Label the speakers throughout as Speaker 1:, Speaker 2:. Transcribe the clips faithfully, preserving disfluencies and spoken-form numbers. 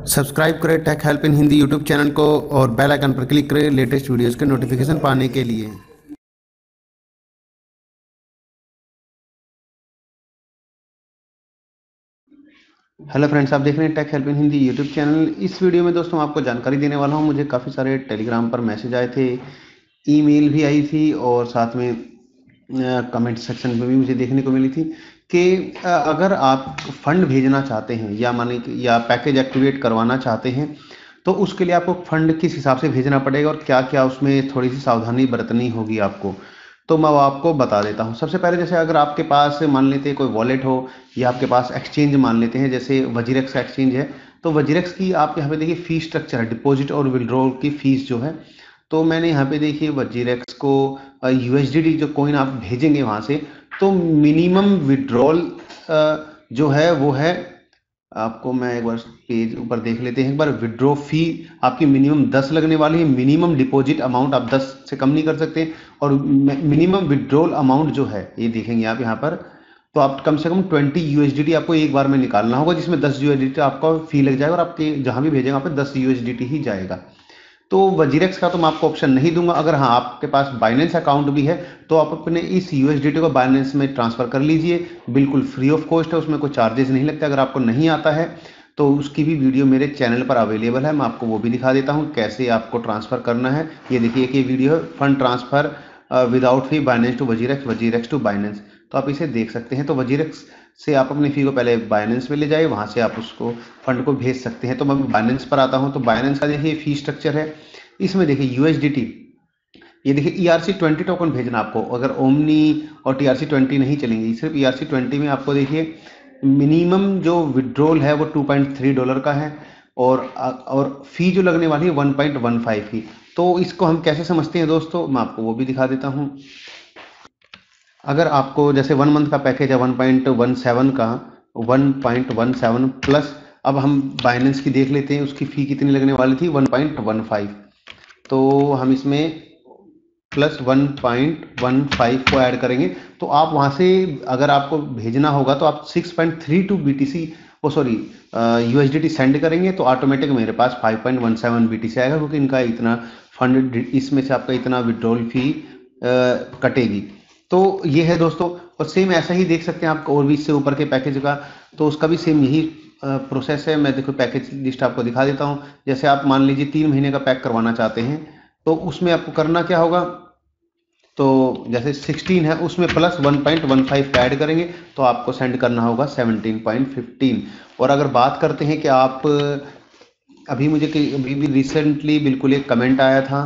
Speaker 1: Subscribe करें tech help in Hindi YouTube channel को और बेल आइकन पर क्लिक करें लेटेस्ट वीडियोस के नोटिफिकेशन पाने के लिए। हेलो फ्रेंड्स, आप देख रहे हैं tech help in Hindi YouTube channel. इस वीडियो में दोस्तों आपको जानकारी देने वाला हूं। मुझे काफ़ी सारे टेलीग्राम पर मैसेज आए थे, ईमेल भी आई थी और साथ में कमेंट सेक्शन में भी मुझे देखने को मिली थी कि अ, अगर आप फंड भेजना चाहते हैं या माने कि- या पैकेज एक्टिवेट करवाना चाहते हैं तो उसके लिए आपको फंड किस हिसाब से भेजना पड़ेगा और क्या क्या उसमें थोड़ी सी सावधानी बरतनी होगी आपको। तो मैं वो आपको बता देता हूँ। सबसे पहले जैसे अगर आपके पास मान लेते हैं कोई वॉलेट हो या आपके पास एक्सचेंज मान लेते हैं, जैसे वजीरेक्स का एक्सचेंज है, तो वजीरेक्स की आप यहाँ पे देखिए फी स्ट्रक्चर है, डिपॉजिट और विड्रॉल की फीस जो है। तो मैंने यहाँ पे देखिए वजीरेक्स को यूएसडीटी जो कॉइन आप भेजेंगे वहाँ से, तो मिनिमम विड्रॉल जो है वो है, आपको मैं एक बार पेज ऊपर देख लेते हैं एक बार। विड्रॉ फी आपकी मिनिमम दस लगने वाली है। मिनिमम डिपॉजिट अमाउंट आप दस से कम नहीं कर सकते और मिनिमम विड्रॉल अमाउंट जो है ये देखेंगे आप यहाँ पर, तो आप कम से कम ट्वेंटी यूएसडीटी आपको एक बार में निकालना होगा, जिसमें दस यूएसडीटी आपका फी लग जाएगा और आपके जहां भी भेजेंगे वहाँ पे दस यूएसडीटी ही जाएगा। तो वजीरेक्स का तो मैं आपको ऑप्शन नहीं दूंगा। अगर हाँ आपके पास बाइनेंस अकाउंट भी है तो आप अपने इस यूएसडीटी को बाइनेंस में ट्रांसफर कर लीजिए, बिल्कुल फ्री ऑफ कॉस्ट है, उसमें कोई चार्जेस नहीं लगते। अगर आपको नहीं आता है तो उसकी भी वीडियो मेरे चैनल पर अवेलेबल है, मैं आपको वो भी दिखा देता हूँ कैसे आपको ट्रांसफर करना है। ये देखिए कि ये वीडियो है, fund transfer without fee Binance to WazirX, WazirX to Binance, तो आप इसे देख सकते हैं। तो वजीरेक्स से आप अपनी फी को पहले बाइनेंस में ले जाइए, वहां से आप उसको फंड को भेज सकते हैं। तो मैं बाइनेंस पर आता हूं, तो बाइनेंस का देखिए फी स्ट्रक्चर है। इसमें देखिए यूएसडीटी, ये देखिए ईआरसी ट्वेंटी टोकन भेजना आपको। अगर ओमनी और टीआरसी ट्वेंटी नहीं चलेंगी, सिर्फ ईआरसी ट्वेंटी में आपको देखिए मिनिमम जो विड्रॉल है वो टू पॉइंट थ्री डॉलर का है और और फी जो लगने वाली है वन पॉइंट वन फाइव की। तो इसको हम कैसे समझते हैं दोस्तों, मैं आपको वो भी दिखा देता हूं। अगर आपको जैसे वन मंथ का पैकेज है वन पॉइंट वन सेवन का, one point one seven plus, अब हम बाइनेंस की देख लेते हैं उसकी फ़ी कितनी लगने वाली थी, वन पॉइंट वन फाइव। तो हम इसमें plus one point one five को ऐड करेंगे तो आप वहाँ से अगर आपको भेजना होगा तो आप six point three two B T C वो सॉरी यूएसडीटी सेंड करेंगे तो ऑटोमेटिक मेरे पास five point one seven B T C आएगा, क्योंकि इनका इतना फंड, इसमें से आपका इतना विड्रॉल फी कटेगी। तो ये है दोस्तों। और सेम ऐसा ही देख सकते हैं आप और भी इससे ऊपर के पैकेज का, तो उसका भी सेम यही प्रोसेस है। मैं देखो पैकेज लिस्ट आपको दिखा देता हूँ। जैसे आप मान लीजिए तीन महीने का पैक करवाना चाहते हैं तो उसमें आपको करना क्या होगा, तो जैसे सिक्सटीन है उसमें plus one point one five add करेंगे तो आपको सेंड करना होगा सेवनटीन पॉइंट फिफ्टीन। और अगर बात करते हैं कि आप, अभी मुझे अभी भी रिसेंटली बिल्कुल एक कमेंट आया था,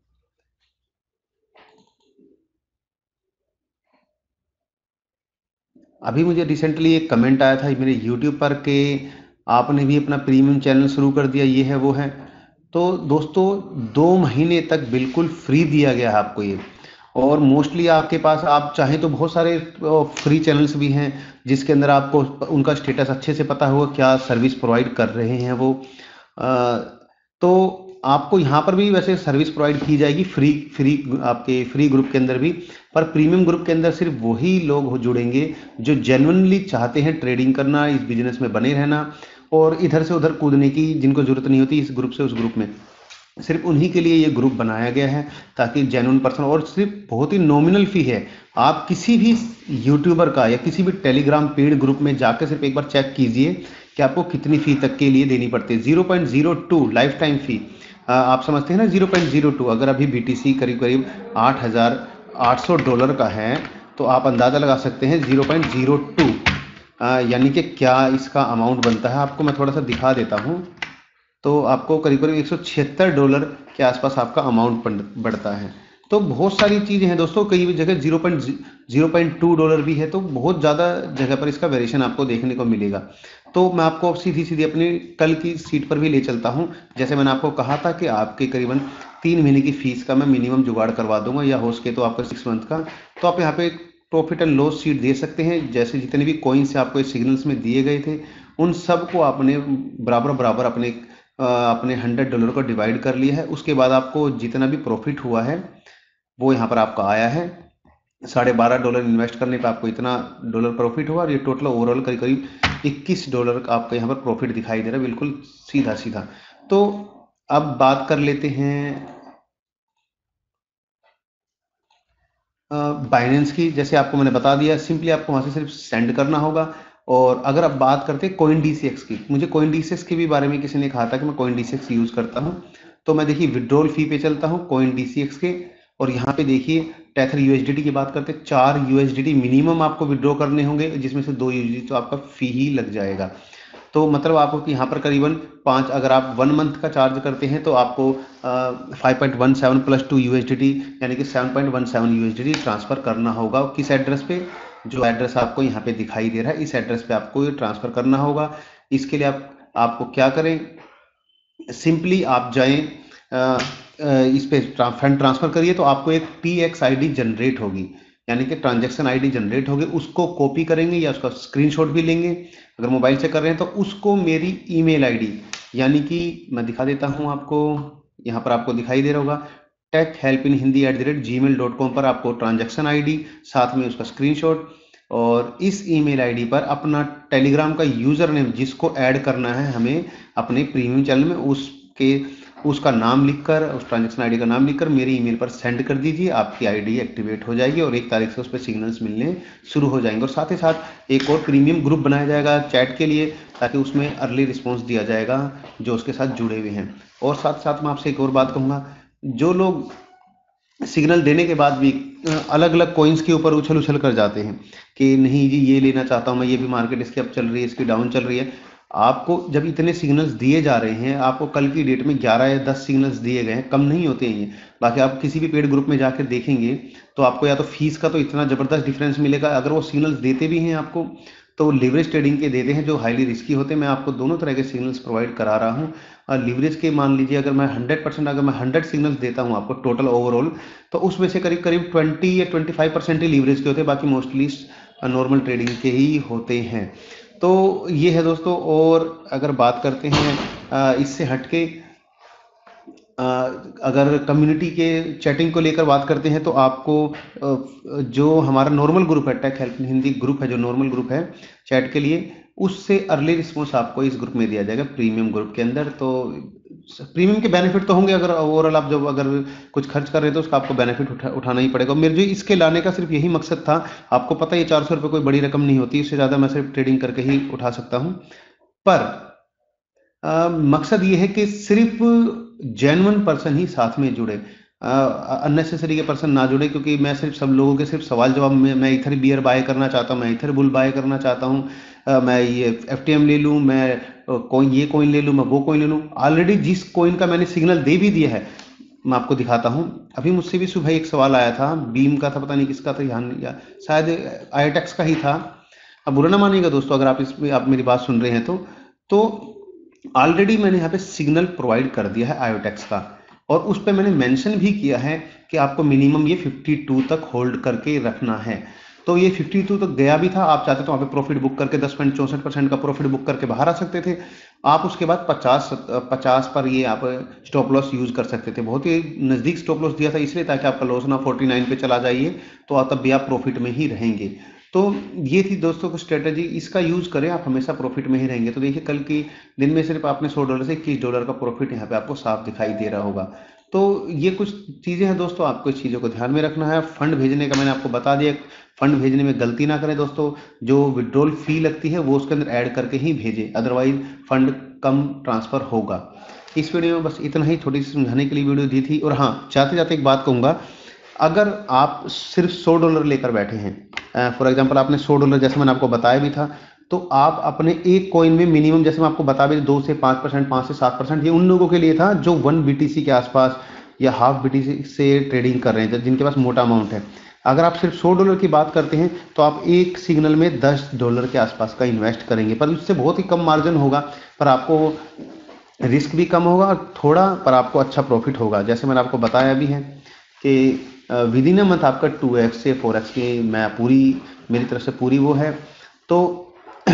Speaker 1: अभी मुझे रिसेंटली एक कमेंट आया था मेरे यूट्यूब पर कि आपने भी अपना प्रीमियम चैनल शुरू कर दिया, ये है वो है। तो दोस्तों दो महीने तक बिल्कुल फ्री दिया गया है आपको ये। और मोस्टली आपके पास आप चाहें तो बहुत सारे फ्री चैनल्स भी हैं जिसके अंदर आपको उनका स्टेटस अच्छे से पता होगा, क्या सर्विस प्रोवाइड कर रहे हैं वो। अ, तो आपको यहाँ पर भी वैसे सर्विस प्रोवाइड की जाएगी फ्री फ्री आपके फ्री ग्रुप के अंदर भी। पर प्रीमियम ग्रुप के अंदर सिर्फ वही लोग हो जुड़ेंगे जो जेन्युइनली चाहते हैं ट्रेडिंग करना, इस बिजनेस में बने रहना और इधर से उधर कूदने की जिनको जरूरत नहीं होती इस ग्रुप से उस ग्रुप में। सिर्फ उन्हीं के लिए ये ग्रुप बनाया गया है ताकि जेन्युइन पर्सन, और सिर्फ बहुत ही नॉमिनल फी है। आप किसी भी यूट्यूबर का या किसी भी टेलीग्राम पेड ग्रुप में जाकर सिर्फ एक बार चेक कीजिए कि आपको कितनी फी तक के लिए देनी पड़ती है। Zero point zero two lifetime fee. आप समझते हैं ना, जीरो पॉइंट जीरो टू। अगर अभी बीटीसी करीब करीब आठ हजार आठ सौ डॉलर का है तो आप अंदाज़ा लगा सकते हैं जीरो पॉइंट जीरो टू यानी कि क्या इसका अमाउंट बनता है। आपको मैं थोड़ा सा दिखा देता हूँ। तो आपको करीब करीब एक सौ छिहत्तर डॉलर के आसपास आपका अमाउंट बढ़ता है। तो बहुत सारी चीज़ें हैं दोस्तों, कई जगह zero point zero point two dollar भी है, तो बहुत ज़्यादा जगह पर इसका वेरिएशन आपको देखने को मिलेगा। तो मैं आपको सीधी सीधी अपनी कल की सीट पर भी ले चलता हूँ। जैसे मैंने आपको कहा था कि आपके करीबन तीन महीने की फीस का मैं मिनिमम जुगाड़ करवा दूंगा, या हो सके तो आपका सिक्स मंथ का। तो आप यहाँ पे प्रॉफिट एंड लॉस शीट दे सकते हैं। जैसे जितने भी कॉइन्स आपको सिग्नल्स में दिए गए थे उन सबको आपने बराबर बराबर अपने अपने हंड्रेड डॉलर को डिवाइड कर लिया है। उसके बाद आपको जितना भी प्रॉफिट हुआ है वो यहाँ पर आपका आया है। साढ़े बारह डॉलर इन्वेस्ट करने पे आपको इतना डॉलर प्रॉफिट हुआ और ये टोटल ओवरऑल करीब करीब इक्कीस डॉलर का आपको यहाँ पर प्रॉफिट दिखाई दे रहा है, बिल्कुल सीधा सीधा। तो अब बात कर लेते हैं बाइनेंस की। जैसे आपको मैंने बता दिया, सिंपली आपको वहाँ से सिर्फ सेंड करना होगा। और अगर आप बात करते हैं कॉइन डी सी एक्स की, मुझे कॉइन डी सी एक्स के भी बारे में किसी ने कहा था कि मैं CoinDCX use करता हूँ, तो मैं देखिए विड्रॉल फी पे चलता हूँ कॉइन डी सी एक्स के। और यहाँ पे देखिए Tether U S D T की बात करते हैं, चार U S D T minimum आपको विड्रॉ करने होंगे, जिसमें से दो यू एस डी टी तो आपका फी ही लग जाएगा। तो मतलब आपको यहाँ पर करीबन पाँच, अगर आप वन मंथ का चार्ज करते हैं तो आपको five point one seven plus two U S D T यानी कि seven point one seven U S D T transfer करना होगा। किस एड्रेस पे? जो एड्रेस आपको यहाँ पे दिखाई दे रहा है, इस एड्रेस पे आपको ये ट्रांसफ़र करना होगा। इसके लिए आप आपको क्या करें, सिंपली आप जाएं अ, अ, इस पे फंड ट्रांसफर करिए, तो आपको एक T X I D generate होगी, यानी कि ट्रांजैक्शन आईडी जनरेट होगी। उसको कॉपी करेंगे या उसका स्क्रीनशॉट भी लेंगे, अगर मोबाइल से कर रहे हैं तो उसको मेरी ईमेल आईडी, यानी कि मैं दिखा देता हूं आपको, यहाँ पर आपको दिखाई दे रहा होगा tech help in Hindi at the rate Gmail dot com पर आपको ट्रांजेक्शन आईडी साथ में उसका स्क्रीनशॉट और इस ईमेल आईडी पर अपना टेलीग्राम का यूजर नेम जिसको ऐड करना है हमें अपने प्रीमियम चैनल में, उसके उसका नाम लिखकर, उस ट्रांजेक्शन आईडी का नाम लिखकर मेरी ईमेल पर सेंड कर दीजिए। आपकी आईडी एक्टिवेट हो जाएगी और एक तारीख से उस पर सिग्नल्स मिलने शुरू हो जाएंगे। और साथ ही साथ एक और प्रीमियम ग्रुप बनाया जाएगा चैट के लिए, ताकि उसमें अर्ली रिस्पॉन्स दिया जाएगा जो उसके साथ जुड़े हुए हैं। और साथ साथ मैं आपसे एक और बात कहूँगा, जो लोग सिग्नल देने के बाद भी अलग अलग कॉइन्स के ऊपर उछल उछल कर जाते हैं कि नहीं जी ये लेना चाहता हूँ मैं, ये भी मार्केट इसकी अप चल रही है, इसकी डाउन चल रही है। आपको जब इतने सिग्नल्स दिए जा रहे हैं, आपको कल की डेट में ग्यारह या दस सिग्नल्स दिए गए हैं, कम नहीं होते हैं ये। बाकी आप किसी भी पेड ग्रुप में जाकर देखेंगे तो आपको या तो फीस का तो इतना ज़बरदस्त डिफरेंस मिलेगा, अगर वो सिग्नल्स देते भी हैं आपको तो लिवरेज ट्रेडिंग के देते हैं जो हाईली रिस्की होते हैं। मैं आपको दोनों तरह के सिग्नल्स प्रोवाइड करा रहा हूँ। और लिवरेज के मान लीजिए अगर मैं हंड्रेड परसेंट अगर मैं हंड्रेड सिग्नल्स देता हूँ आपको टोटल ओवरऑल, तो उसमें से करीब करीब ट्वेंटी या ट्वेंटी फाइव परसेंट ही लिवरेज के होते हैं, बाकी मोस्टली नॉर्मल ट्रेडिंग के ही होते हैं। तो ये है दोस्तों। और अगर बात करते हैं इससे हटके, अगर कम्युनिटी के चैटिंग को लेकर बात करते हैं तो आपको जो हमारा नॉर्मल ग्रुप है, tech help in Hindi group है, जो नॉर्मल ग्रुप है चैट के लिए, उससे अर्ली रिस्पॉन्स आपको इस ग्रुप में दिया जाएगा प्रीमियम ग्रुप के अंदर। तो प्रीमियम के बेनिफिट तो होंगे, अगर ओवरऑल आप जब अगर कुछ खर्च कर रहे हैं तो उसका आपको बेनिफिट उठा, उठाना ही पड़ेगा। मेरे जो इसके लाने का सिर्फ यही मकसद था, आपको पता है ये चार सौ रुपये कोई बड़ी रकम नहीं होती, इससे ज़्यादा मैं सिर्फ ट्रेडिंग करके ही उठा सकता हूँ। पर आ, मकसद ये है कि सिर्फ जेन्युइन पर्सन ही साथ में जुड़े, अननेसेसरी के पर्सन ना जुड़े, क्योंकि मैं सिर्फ सब लोगों के सिर्फ सवाल जवाब में, मैं इथर बियर बाय करना चाहता हूँ, मैं इथर बुल बाय करना चाहता हूँ, मैं ये एफ टी एम ले लूँ, मैं कोइन ये कोइन ले लूँ, मैं वो कोइन ले लूँ। ऑलरेडी जिस कोइन का मैंने सिग्नल दे भी दिया है, मैं आपको दिखाता हूँ। अभी मुझसे भी सुबह एक सवाल आया था, बीम का था, पता नहीं किसका था, ध्यान या शायद आईटेक्स का ही था। अब बुरा ना मानिएगा दोस्तों अगर आप इसमें आप मेरी बात सुन रहे हैं तो तो ऑलरेडी मैंने यहाँ पे सिग्नल प्रोवाइड कर दिया है आयोटेक्स का, और उस पर मैंने मेंशन भी किया है कि आपको मिनिमम ये बावन तक होल्ड करके रखना है। तो ये बावन तक गया भी था, आप चाहते तो वहाँ पे प्रॉफिट बुक करके दस पॉइंट चौंसठ परसेंट का प्रॉफिट बुक करके बाहर आ सकते थे। आप उसके बाद पचास पचास पर ये आप स्टॉप लॉस यूज कर सकते थे, बहुत ही नज़दीक स्टॉप लॉस दिया था इसलिए ताकि आपका लॉस ना उनचास पे चला जाइए, तो तब भी आप प्रॉफिट में ही रहेंगे। तो ये थी दोस्तों को स्ट्रेटजी, इसका यूज करें, आप हमेशा प्रॉफिट में ही रहेंगे। तो देखिए कल की दिन में सिर्फ आपने सौ डॉलर से इक्कीस डॉलर का प्रॉफिट यहाँ पे आपको साफ दिखाई दे रहा होगा। तो ये कुछ चीज़ें हैं दोस्तों, आपको इस चीज़ों को ध्यान में रखना है। फंड भेजने का मैंने आपको बता दिया, फंड भेजने में गलती ना करें दोस्तों, जो विड्रॉल फी लगती है वो उसके अंदर ऐड करके ही भेजें, अदरवाइज फंड कम ट्रांसफर होगा। इस वीडियो में बस इतना ही, थोड़ी सी समझाने के लिए वीडियो दी थी। और हाँ, जाते जाते एक बात कहूँगा, अगर आप सिर्फ सौ डॉलर लेकर बैठे हैं, फॉर एग्जांपल आपने सौ डॉलर, जैसे मैंने आपको बताया भी था, तो आप अपने एक कॉइन में मिनिमम, जैसे मैं आपको बता भी, दो से पाँच परसेंट, पाँच से सात परसेंट, ये उन लोगों के लिए था जो वन बीटीसी के आसपास या हाफ बीटीसी से ट्रेडिंग कर रहे हैं, जिनके पास मोटा अमाउंट है। अगर आप सिर्फ सौ डॉलर की बात करते हैं तो आप एक सिग्नल में दस डॉलर के आसपास का इन्वेस्ट करेंगे, पर उससे बहुत ही कम मार्जिन होगा, पर आपको रिस्क भी कम होगा और थोड़ा, पर आपको अच्छा प्रॉफिट होगा। जैसे मैंने आपको बताया भी है कि विद इन अ मंथ आपका टू एक्स से फोर एक्स की मैं पूरी, मेरी तरफ से पूरी वो है। तो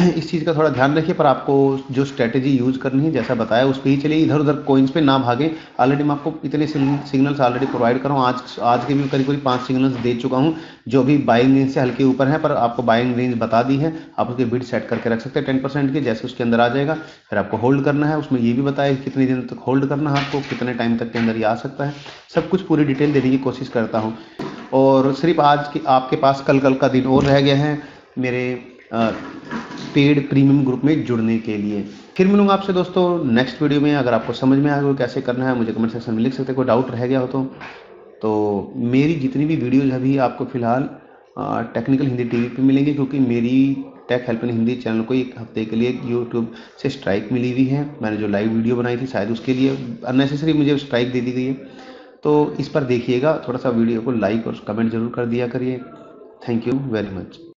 Speaker 1: इस चीज़ का थोड़ा ध्यान रखिए, पर आपको जो स्ट्रेटेजी यूज़ करनी है जैसा बताया उस पे ही चलिए, इधर उधर कॉइन्स पे ना भागें। ऑलरेडी मैं आपको इतने सिग्नल्स ऑलरेडी प्रोवाइड कर रहा हूँ, आज आज के भी करीब करीब पांच सिग्नल्स दे चुका हूँ जो भी बाइंग रेंज से हल्के ऊपर है, पर आपको बाइंग रेंज बता दी है। आप उसके बिड सेट करके रख सकते हैं टेन परसेंट की, जैसे उसके अंदर आ जाएगा फिर आपको होल्ड करना है। उसमें ये भी बताया कितने दिन तक होल्ड करना है, आपको कितने टाइम तक के अंदर ये आ सकता है, सब कुछ पूरी डिटेल देने की कोशिश करता हूँ। और सिर्फ आज की आपके पास कल कल का दिन और रह गया है मेरे पेड प्रीमियम ग्रुप में जुड़ने के लिए। फिर मिलूंगा आपसे दोस्तों नेक्स्ट वीडियो में। अगर आपको समझ में आ गया कैसे करना है मुझे कमेंट सेक्शन में लिख सकते हैं, कोई डाउट रह गया हो तो तो मेरी जितनी भी वीडियोज अभी आपको फिलहाल टेक्निकल हिंदी टीवी पे मिलेंगी, क्योंकि मेरी tech help in Hindi channel को एक हफ्ते के लिए यूट्यूब से स्ट्राइक मिली हुई है। मैंने जो लाइव वीडियो बनाई थी शायद उसके लिए अननेसेसरी मुझे स्ट्राइक दे दी गई है, तो इस पर देखिएगा, थोड़ा सा वीडियो को लाइक और कमेंट जरूर कर दिया करिए। Thank you very much.